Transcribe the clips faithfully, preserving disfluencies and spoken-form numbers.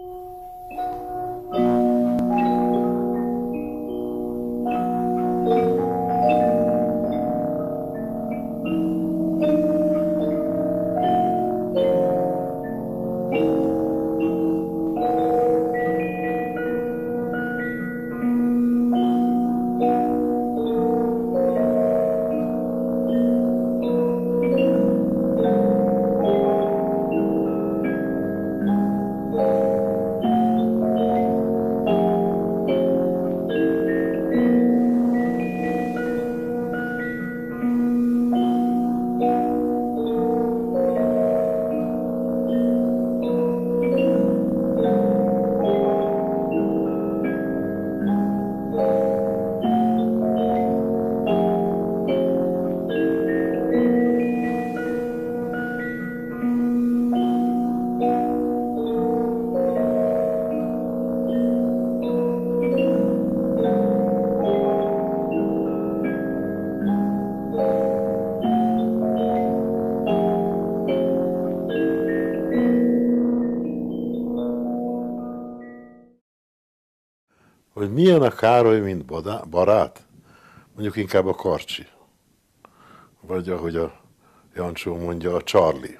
Hogy milyen a Károly, mint barát? Mondjuk inkább a Karcsi. Vagy ahogy a Jancsó mondja, a Charlie.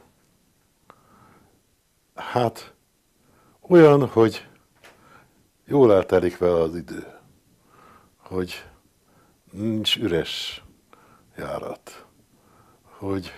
Hát olyan, hogy jól eltelik vele az idő. Hogy nincs üres járat. Hogy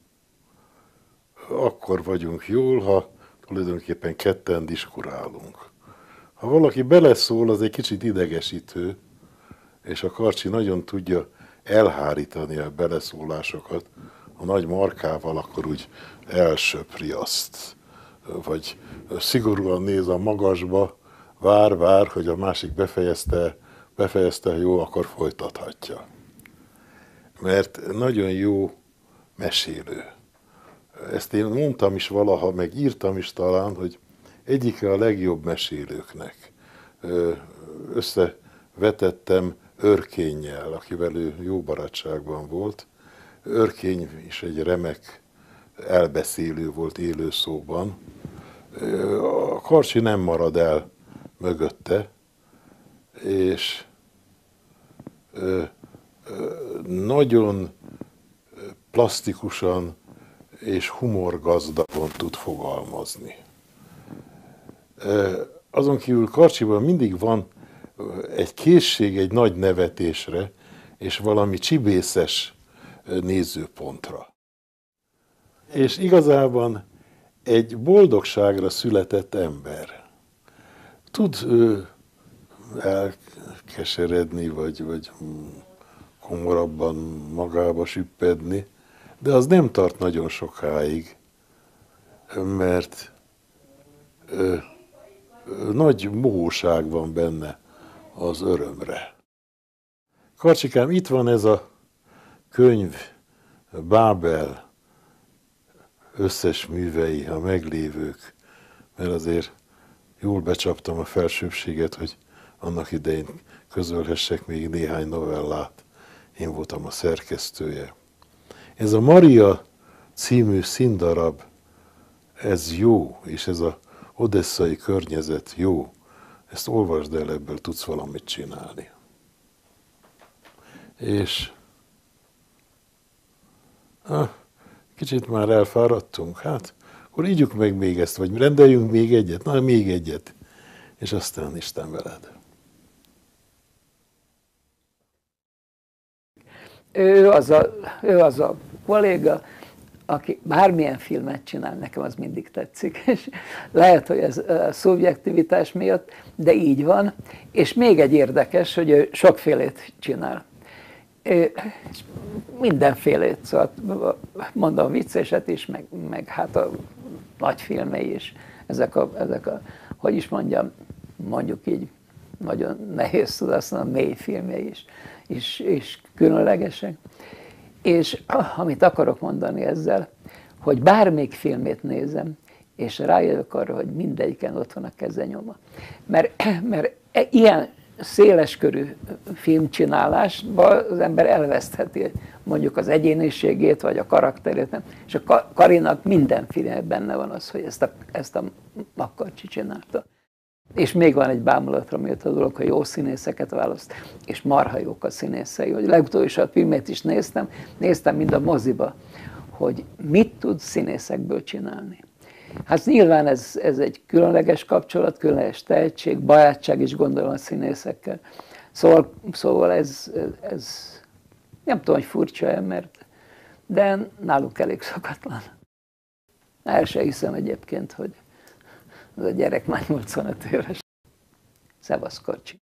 akkor vagyunk jól, ha tulajdonképpen ketten diskurálunk. Ha valaki beleszól, az egy kicsit idegesítő, és a Karcsi nagyon tudja elhárítani a beleszólásokat. A nagy markával akkor úgy elsöpri azt, vagy szigorúan néz a magasba, vár, vár, hogy a másik befejezte, befejezte, jó, akkor folytathatja. Mert nagyon jó mesélő. Ezt én mondtam is valaha, meg írtam is talán, hogy egyike a legjobb mesélőknek. Összevetettem Örkénnyel, akivel ő jó barátságban volt. Örkény is egy remek elbeszélő volt élő szóban. A Karcsi nem marad el mögötte, és nagyon plastikusan és humorgazdagon tud fogalmazni. Azon kívül Karcsiban mindig van egy készség egy nagy nevetésre, és valami csibészes nézőpontra. És igazában egy boldogságra született ember. Tud ő elkeseredni, vagy, vagy komorabban magába süppedni, de az nem tart nagyon sokáig, mert ö, ö, nagy mohóság van benne az örömre. Karcsikám, itt van ez a könyv, Bábel összes művei, a meglévők, mert azért jól becsaptam a felsőbbséget, hogy annak idején közölhessek még néhány novellát. Én voltam a szerkesztője. Ez a Maria című színdarab, ez jó, és ez az odesszai környezet jó. Ezt olvasd el, ebből tudsz valamit csinálni. És ah, kicsit már elfáradtunk, hát akkor ígyuk meg még ezt, vagy rendeljünk még egyet, na még egyet, és aztán Isten veled. Ő az a, ő az a kolléga, aki bármilyen filmet csinál, nekem az mindig tetszik, és lehet, hogy ez a szubjektivitás miatt, de így van, és még egy érdekes, hogy ő sokfélét csinál. Mindenfélét, szóval mondom vicceset is, meg, meg hát a nagy filmei is, ezek a, ezek a, hogy is mondjam, mondjuk így, nagyon nehéz tudni, azt mondom, mély filmei is, és, és különlegesek. És amit akarok mondani ezzel, hogy bármelyik filmét nézem, és rájövök arra, hogy mindegyiken ott van a kezenyoma. Mert, mert ilyen széleskörű filmcsinálásban az ember elvesztheti mondjuk az egyéniségét, vagy a karakterét. És a Karinak minden filmben benne van az, hogy ezt a, ezt a Makkarcsi csinálta. És még van egy bámulatra méltó dolog, hogy jó színészeket választ, és marha jók a színészei. Hogy legutóbb is a filmét is néztem, néztem mind a moziba, hogy mit tud színészekből csinálni. Hát nyilván ez, ez egy különleges kapcsolat, különleges tehetség, barátság is gondolom a színészekkel. Szóval, szóval ez, ez nem tudom, hogy furcsa-e, mert de náluk elég szokatlan. El se hiszem egyébként, hogy az a gyerek már nyolcvanöt éves. Szevasz, Karcsi.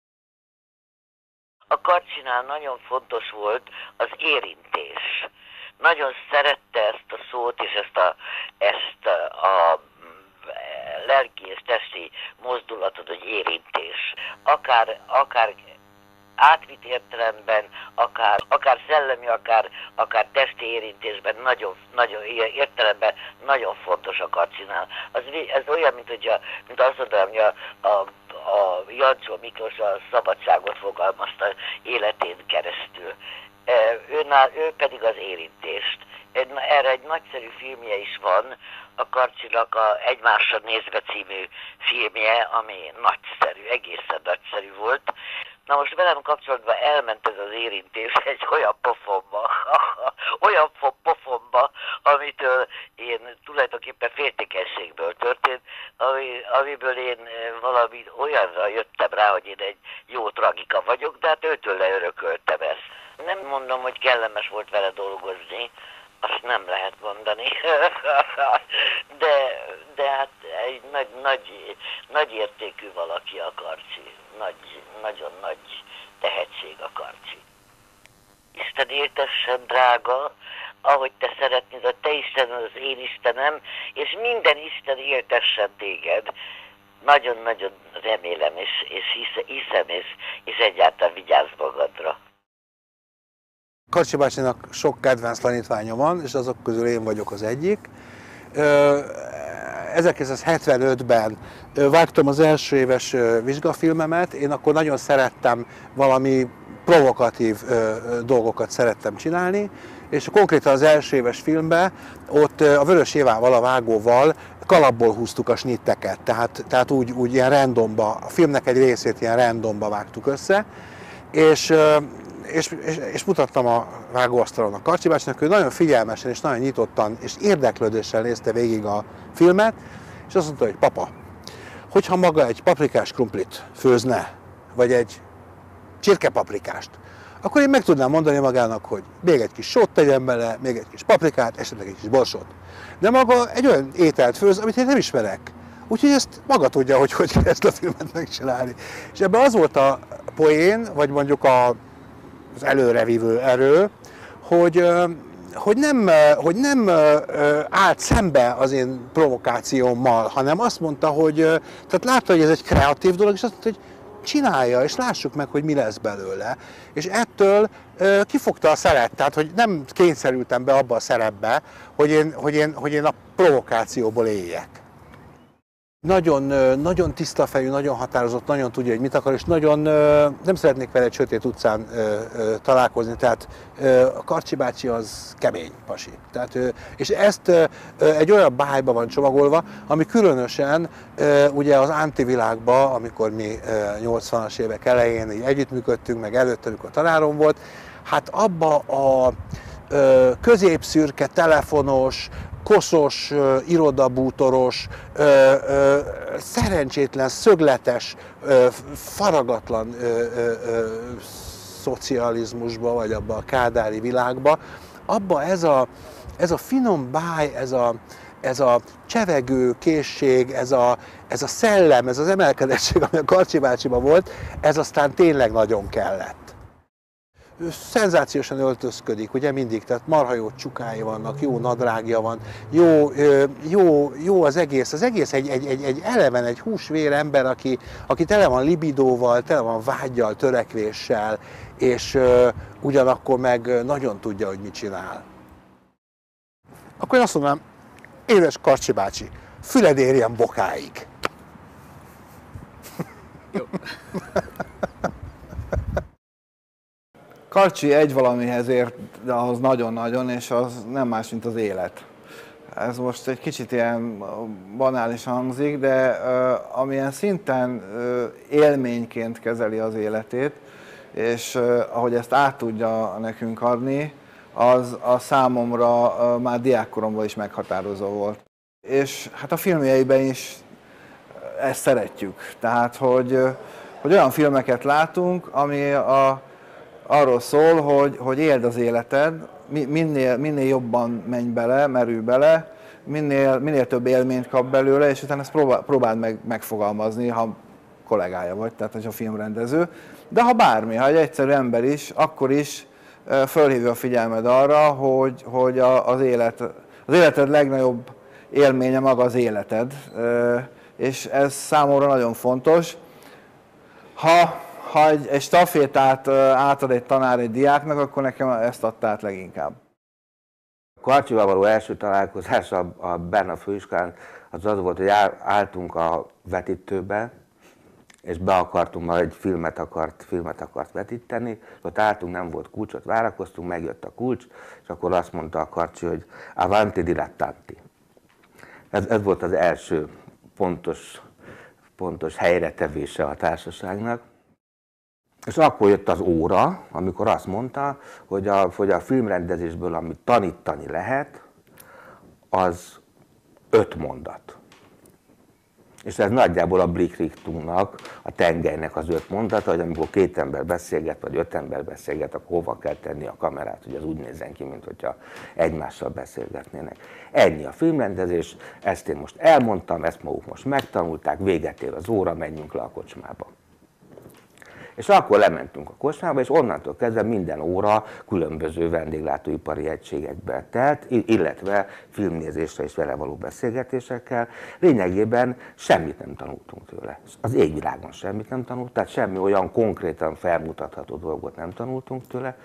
A Karcsinál nagyon fontos volt az érintés. Nagyon szerette ezt a szót és ezt a, ezt a lelki és testi mozdulatot, hogy érintés. Akár, akár átvitt értelemben, akár, akár szellemi, akár, akár testi érintésben, nagyon, nagyon értelemben nagyon fontos a Karcsinál. Az, ez olyan, mint, hogy a, mint azt mondanám, hogy a, a, a Jancsó Miklós a szabadságot fogalmazta életén keresztül. Őnál, ő pedig az érintést. Erre egy nagyszerű filmje is van, a Karcsinak a Egymásra nézve című filmje, ami nagyszerű, egészen nagyszerű volt. Na most velem kapcsolatban elment ez az érintés egy olyan pofonba, olyan pofonba, amitől én tulajdonképpen féltékenységből történt, ami, amiből én valami olyanra jöttem rá, hogy én egy jó tragika vagyok, de hát őtől leörököltem ezt. Nem mondom, hogy kellemes volt vele dolgozni, azt nem lehet mondani, de, de hát egy nagy, nagy, nagy értékű valaki a Karcsi, nagy, nagyon nagy tehetség a Karcsi. Isten éltessen, drága, ahogy te szeretnéd, a te Istened az én Istenem, és minden Isten éltessen téged. Nagyon-nagyon remélem, és, és hiszem, és, és egyáltalán vigyázz magadra. Karcsi bácsinak sok kedvenc tanítványa van, és azok közül én vagyok az egyik. ezerkilencszázhetvenötben vágtam az első éves vizsgafilmemet, én akkor nagyon szerettem valami provokatív dolgokat szerettem csinálni, és konkrétan az első éves filmben ott a Vörös Évával, a vágóval kalapból húztuk a snitteket, tehát, tehát úgy, úgy ilyen randomba, a filmnek egy részét ilyen randomba vágtuk össze, és És, és, és mutattam a vágóasztalon a Karcsi bácsinak, ő nagyon figyelmesen és nagyon nyitottan és érdeklődéssel nézte végig a filmet, és azt mondta, hogy papa, hogyha maga egy paprikás krumplit főzne, vagy egy csirkepaprikást, akkor én meg tudnám mondani magának, hogy még egy kis sót tegyen bele, még egy kis paprikát, esetleg egy kis borsót. De maga egy olyan ételt főz, amit én nem ismerek. Úgyhogy ezt maga tudja, hogy hogy kell ezt a filmet megcsinálni. És ebben az volt a poén, vagy mondjuk a az előrevívő erő, hogy, hogy, nem, hogy nem állt szembe az én provokációmmal, hanem azt mondta, hogy tehát látta, hogy ez egy kreatív dolog, és azt mondta, hogy csinálja, és lássuk meg, hogy mi lesz belőle. És ettől kifogta a szeret, tehát hogy nem kényszerültem be abba a szerepbe, hogy én, hogy én, hogy én a provokációból éljek. Nagyon, nagyon tiszta fejű, nagyon határozott, nagyon tudja, hogy mit akar, és nagyon nem szeretnék vele egy sötét utcán találkozni, tehát a Karcsi bácsi az kemény pasi. Tehát, és ezt egy olyan bájba van csomagolva, ami különösen ugye az antivilágban, amikor mi nyolcvanas évek elején így együttműködtünk, meg előtte, amikor tanárom volt, hát abba a középszürke, telefonos, koszos, irodabútoros, szerencsétlen, szögletes, faragatlan szocializmusba, vagy abba a kádári világba, abba ez a, ez a finom báj, ez a, ez a csevegő készség, ez a, ez a szellem, ez az emelkedettség, ami a Karcsi bácsiban volt, ez aztán tényleg nagyon kellett. Ő szenzációsan öltözködik, ugye mindig, tehát marha jó csukái vannak, jó nadrágja van, jó, jó, jó az egész, az egész egy, egy, egy, egy eleven, egy húsvér ember, aki, aki tele van libidóval, tele van vággyal, törekvéssel, és uh, ugyanakkor meg nagyon tudja, hogy mit csinál. Akkor én azt mondanám, édes Karcsi bácsi, füled érjen bokáig. Jó. Karcsi egy valamihez ért, de ahhoz nagyon-nagyon, és az nem más, mint az élet. Ez most egy kicsit ilyen banális hangzik, de uh, amilyen szinten uh, élményként kezeli az életét, és uh, ahogy ezt át tudja nekünk adni, az a számomra uh, már diákkoromban is meghatározó volt. És hát a filmjeiben is ezt szeretjük. Tehát, hogy, uh, hogy olyan filmeket látunk, ami a, arról szól, hogy, hogy éld az életed, minél, minél jobban menj bele, merülj bele, Minél, minél több élményt kap belőle, és utána ezt próbál, próbáld meg, megfogalmazni, ha kollégája vagy, tehát hogyha filmrendező. De ha bármi, ha egy egyszerű ember is, akkor is fölhívja a figyelmed arra, hogy, hogy az, élet, az életed legnagyobb élménye maga az életed, és ez számomra nagyon fontos. Ha, ha egy, egy stafétát átad egy tanár egy diáknak, akkor nekem ezt adta át leginkább. Karcsival való első találkozás a, a Berna főiskolán az az volt, hogy álltunk a vetítőbe, és be akartunk, majd egy filmet akart, filmet akart vetíteni, ott álltunk, nem volt kulcs, ott várakoztunk, megjött a kulcs, és akkor azt mondta a Karcsi, hogy avanti dilettanti. Ez, ez volt az első pontos, pontos helyretevése a társaságnak. És akkor jött az óra, amikor azt mondta, hogy a, hogy a filmrendezésből, amit tanítani lehet, az öt mondat. És ez nagyjából a Blickrichtumnak, a tengelynek az öt mondata, hogy amikor két ember beszélget, vagy öt ember beszélget, akkor hova kell tenni a kamerát, hogy az úgy nézzen ki, mint hogyha egymással beszélgetnének. Ennyi a filmrendezés, ezt én most elmondtam, ezt maguk most megtanulták, véget ér az óra, menjünk le a kocsmába. És akkor lementünk a kocsmába, és onnantól kezdve minden óra különböző vendéglátóipari egységekbe telt, illetve filmnézésre és vele való beszélgetésekkel. Lényegében semmit nem tanultunk tőle. Az égvilágon semmit nem tanultunk, tehát semmi olyan konkrétan felmutatható dolgot nem tanultunk tőle,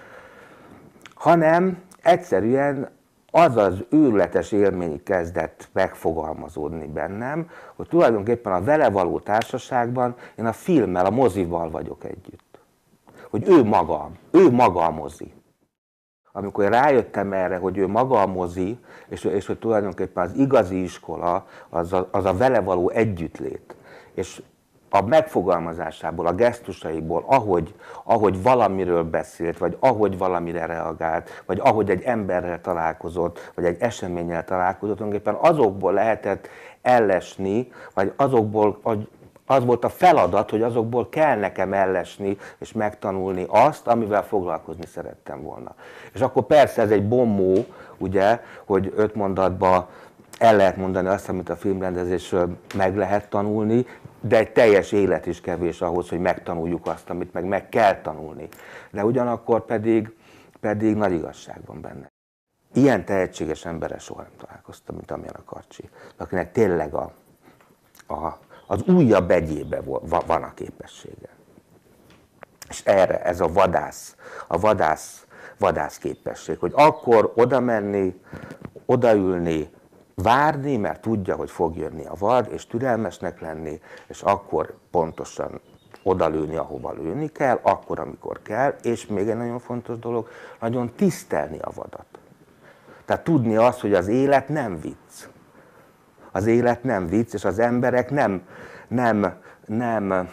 hanem egyszerűen az az őrületes élmény kezdett megfogalmazódni bennem, hogy tulajdonképpen a vele való társaságban én a filmmel, a mozival vagyok együtt. Hogy ő maga, ő maga a mozi. Amikor én rájöttem erre, hogy ő maga a mozi, és, és hogy tulajdonképpen az igazi iskola az a, az a vele való együttlét, és a megfogalmazásából, a gesztusaiból, ahogy, ahogy valamiről beszélt, vagy ahogy valamire reagált, vagy ahogy egy emberrel találkozott, vagy egy eseménnyel találkozott, tulajdonképpen azokból lehetett ellesni, vagy azokból, az volt a feladat, hogy azokból kell nekem ellesni, és megtanulni azt, amivel foglalkozni szerettem volna. És akkor persze ez egy bombó, ugye, hogy öt mondatban el lehet mondani azt, amit a filmrendezésről meg lehet tanulni, de egy teljes élet is kevés ahhoz, hogy megtanuljuk azt, amit meg meg kell tanulni. De ugyanakkor pedig, pedig nagy igazság van benne. Ilyen tehetséges emberrel soha nem találkoztam, mint amilyen a Karcsi, akinek tényleg a, a, az újabb egyébe van a képessége. És erre ez a vadász, a vadász, vadász képesség, hogy akkor oda menni, odaülni, várni, mert tudja, hogy fog jönni a vad, és türelmesnek lenni, és akkor pontosan odalőni, ahova lőni kell, akkor, amikor kell, és még egy nagyon fontos dolog, nagyon tisztelni a vadat. Tehát tudni azt, hogy az élet nem vicc. Az élet nem vicc, és az emberek nem, nem, nem,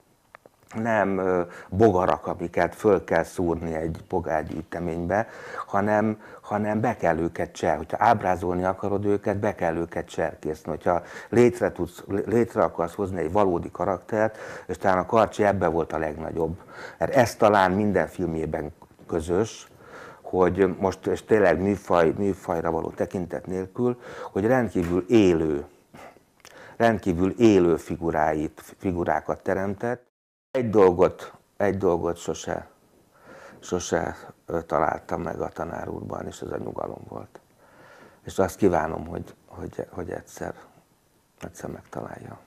nem bogarak, amiket föl kell szúrni egy bogárgyűjteménybe, hanem, hanem be kell őket cser. Hogyha ábrázolni akarod őket, be kell őket cserkészni. Hogyha létre, tudsz, létre akarsz hozni egy valódi karaktert, és talán a Karcsi ebben volt a legnagyobb. Mert ez talán minden filmjében közös, hogy most, és tényleg műfaj, műfajra való tekintet nélkül, hogy rendkívül élő, rendkívül élő figuráit, figurákat teremtett. Egy dolgot, egy dolgot sose, sose találtam meg a tanár úrban, és ez a nyugalom volt. És azt kívánom, hogy, hogy, hogy egyszer, egyszer megtalálja.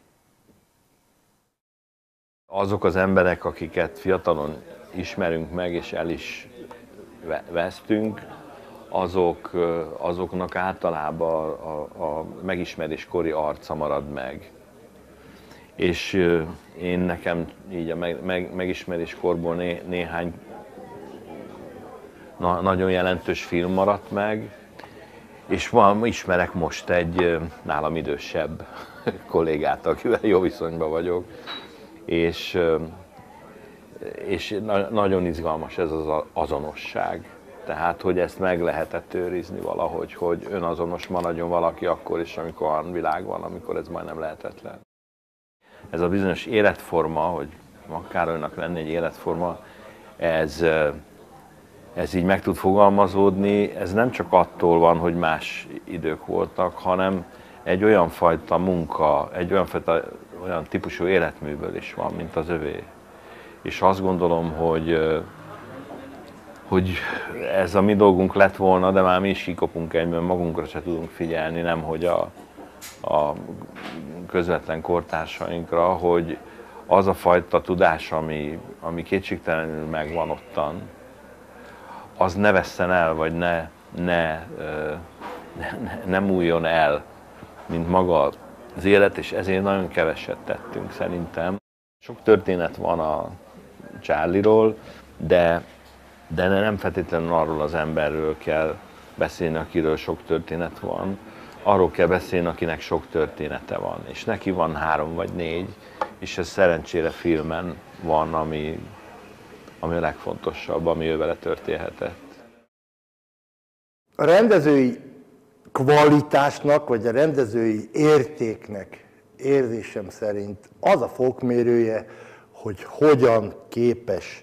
Azok az emberek, akiket fiatalon ismerünk meg, és el is vesztünk, azok, azoknak általában a, a, a megismeréskori arca marad meg. és én nekem így a meg, meg, megismeréskorból né, néhány na, nagyon jelentős film maradt meg, és van, ismerek most egy nálam idősebb kollégát, akivel jó viszonyban vagyok, és, és na, nagyon izgalmas ez az azonosság. Tehát, hogy ezt meg lehetett őrizni valahogy, hogy önazonos maradjon valaki akkor is, amikor olyan világ van, amikor ez majdnem lehetetlen. Ez a bizonyos életforma, hogy Károlynak lenne egy életforma, ez, ez így meg tud fogalmazódni, ez nem csak attól van, hogy más idők voltak, hanem egy olyan fajta munka, egy olyan fajta, olyan típusú életműből is van, mint az övé. És azt gondolom, hogy hogy ez a mi dolgunk lett volna, de már mi is kikopunk egyben, magunkra se tudunk figyelni, nemhogy a, a közvetlen kortársainkra, hogy az a fajta tudás, ami, ami kétségtelenül megvan ottan, az ne vesszen el, vagy ne, ne, ne, ne múljon el, mint maga az élet, és ezért nagyon keveset tettünk szerintem. Sok történet van a Charlie-ról, de De nem feltétlenül arról az emberről kell beszélni, akiről sok történet van. Arról kell beszélni, akinek sok története van. És neki van három vagy négy, és ez szerencsére filmen van, ami, ami a legfontosabb, ami ő vele történhetett. A rendezői kvalitásnak, vagy a rendezői értéknek érzésem szerint az a fokmérője, hogy hogyan képes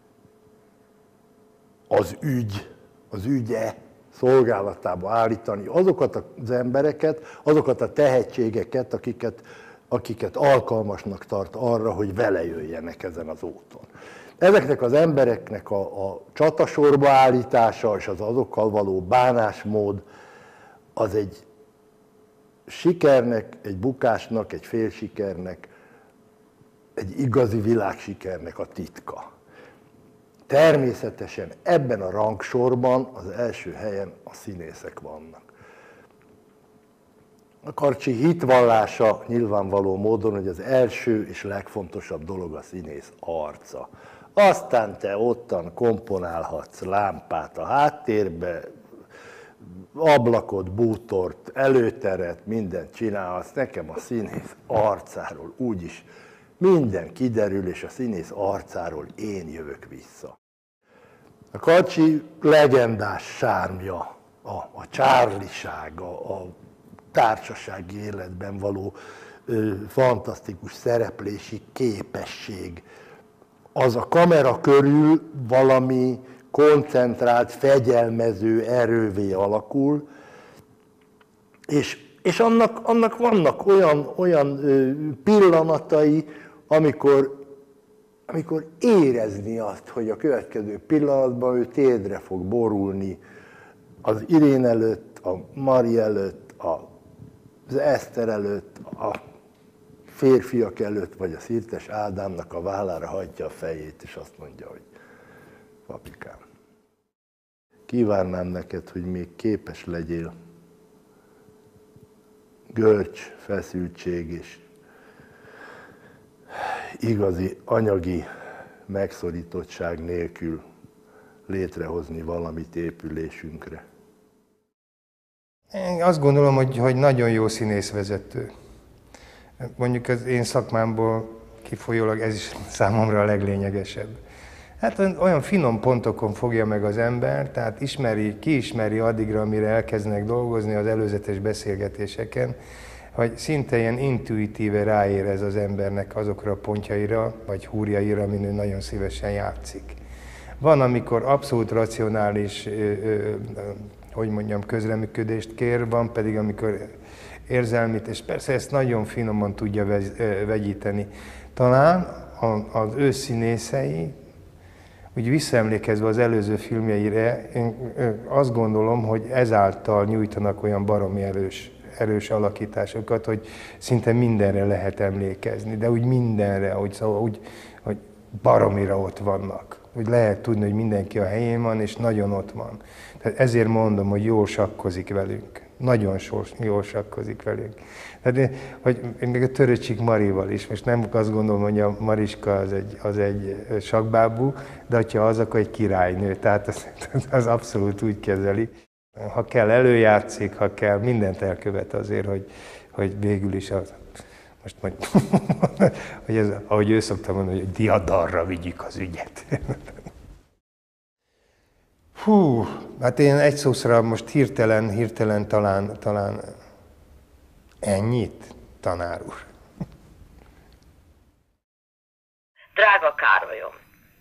az ügy, az ügye szolgálatába állítani azokat az embereket, azokat a tehetségeket, akiket, akiket alkalmasnak tart arra, hogy vele jöjjenek ezen az úton. Ezeknek az embereknek a, a csatasorba állítása és az azokkal való bánásmód az egy sikernek, egy bukásnak, egy félsikernek, egy igazi világsikernek a titka. Természetesen ebben a rangsorban az első helyen a színészek vannak. A Karcsi hitvallása nyilvánvaló módon, hogy az első és legfontosabb dolog a színész arca. Aztán te ottan komponálhatsz lámpát a háttérbe, ablakot, bútort, előteret, mindent csinálhatsz. Nekem a színész arcáról úgyis minden kiderül, és a színész arcáról én jövök vissza. A Karcsi legendás sármja, a, a csárlisága, a társasági életben való ö, fantasztikus szereplési képesség, az a kamera körül valami koncentrált, fegyelmező erővé alakul, és, és annak, annak vannak olyan, olyan ö, pillanatai, amikor, amikor érezni azt, hogy a következő pillanatban ő térdre fog borulni az Irén előtt, a Mari előtt, az Eszter előtt, a férfiak előtt, vagy a Szirtes Ádámnak a vállára hajtja a fejét, és azt mondja, hogy papikám, kívánnám neked, hogy még képes legyél görcs, feszültség és igazi anyagi megszorítottság nélkül létrehozni valamit épülésünkre. Én azt gondolom, hogy, hogy nagyon jó színészvezető. Mondjuk az én szakmámból kifolyólag ez is számomra a leglényegesebb. Hát olyan finom pontokon fogja meg az ember, tehát ismeri, kiismeri addigra, amire elkezdenek dolgozni az előzetes beszélgetéseken, hogy szinte ilyen intuitíve ráérez az embernek azokra a pontjaira, vagy húrjaira, amin ő nagyon szívesen játszik. Van, amikor abszolút racionális, ö, ö, hogy mondjam, közreműködést kér, van pedig, amikor érzelmit, és persze ezt nagyon finoman tudja vegyíteni. Talán az ő színészei, úgy visszaemlékezve az előző filmjeire, én azt gondolom, hogy ezáltal nyújtanak olyan baromi erős, erős alakításokat, hogy szinte mindenre lehet emlékezni, de úgy mindenre, hogy, szóval úgy, hogy baromira ott vannak. Hogy lehet tudni, hogy mindenki a helyén van, és nagyon ott van. Tehát ezért mondom, hogy jól sakkozik velünk. nagyon sors, jól sakkozik velünk. Tehát én, hogy én még a Töröcsik Marival is, most nem azt gondolom, hogy a Mariska az egy, az egy sakkbábú, de hogyha az, akkor egy királynő, tehát az, az abszolút úgy kezeli. Ha kell, előjátszik, ha kell, mindent elkövet azért, hogy, hogy végül is az, most majd, hogy ez, ahogy ő szokta mondani, hogy diadarra vigyük az ügyet. Hú, hát én egy szószra most hirtelen, hirtelen talán, talán ennyit, tanár úr. Drága Károlyom,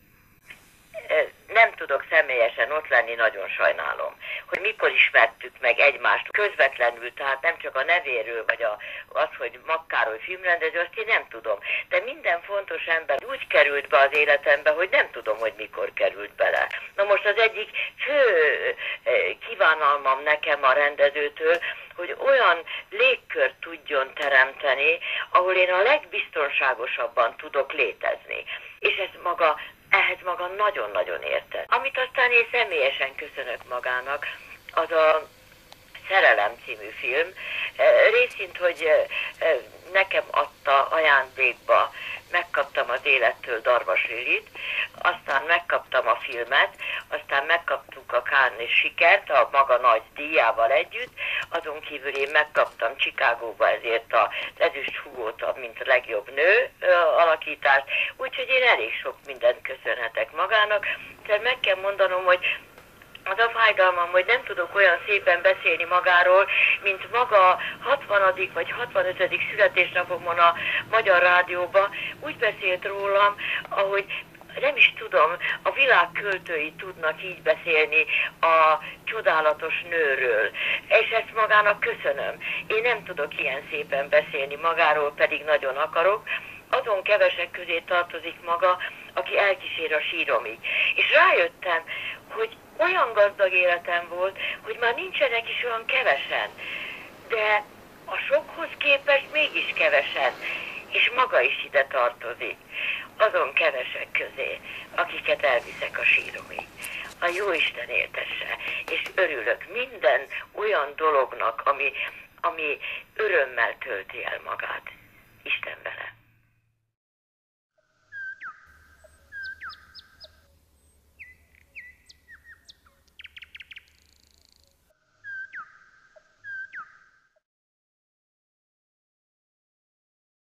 nem tudok személyesen ott lenni, nagyon sajnálom, hogy mikor ismertük meg egymást közvetlenül, tehát nem csak a nevéről, vagy a, az, hogy Magkároly filmrendező, azt én nem tudom. De minden fontos ember úgy került be az életembe, hogy nem tudom, hogy mikor került bele. Na most az egyik fő kívánalmam nekem a rendezőtől, hogy olyan légkört tudjon teremteni, ahol én a legbiztonságosabban tudok létezni. És ez maga ehhez maga nagyon-nagyon érted. Amit aztán én személyesen köszönök magának, az a Szerelem című film. Részint, hogy nekem adta ajándékba, megkaptam az élettől Darvas Lilit, aztán megkaptam a filmet, aztán megkaptuk a Cannes sikert a maga nagy díjával együtt, azon kívül én megkaptam Chicagóba ezért az ezüst húgót, mint a legjobb nő alakítást, úgyhogy én elég sok mindent köszönhetek magának, de meg kell mondanom, hogy az a fájdalmam, hogy nem tudok olyan szépen beszélni magáról, mint maga a hatvanadik vagy hatvanötödik születésnapomon a Magyar Rádióban. Úgy beszélt rólam, ahogy nem is tudom, a világ költői tudnak így beszélni a csodálatos nőről. És ezt magának köszönöm. Én nem tudok ilyen szépen beszélni magáról, pedig nagyon akarok. Azon kevesek közé tartozik maga, aki elkísér a síromig. És rájöttem, hogy olyan gazdag életem volt, hogy már nincsenek is olyan kevesen. De a sokhoz képest mégis kevesen. És maga is ide tartozik. Azon kevesek közé, akiket elviszek a síromig. A Jóisten éltesse, és örülök minden olyan dolognak, ami, ami örömmel tölti el magát. Isten